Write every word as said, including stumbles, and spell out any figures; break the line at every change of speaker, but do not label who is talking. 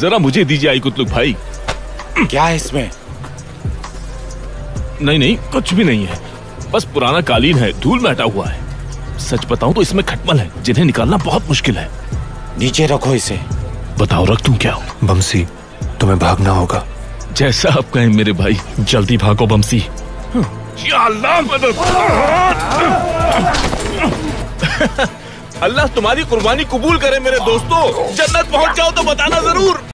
जरा मुझे दीजिए आई कुतलुक भाई।
क्या है इसमें?
नहीं नहीं कुछ भी नहीं है, बस पुराना कालीन है, धूल में हटा हुआ है। सच बताऊं तो इसमें खटमल है जिन्हें निकालना बहुत मुश्किल है।
नीचे रखो इसे। बताओ रख दूं क्या?
बमसी तुम्हें भागना होगा।
जैसा आप कहें मेरे भाई।
जल्दी भागो बमसी।
या अल्लाह मदद। अल्लाह तुम्हारी कुर्बानी कबूल करे मेरे दोस्तों। जन्नत पहुंच जाओ तो बताना जरूर।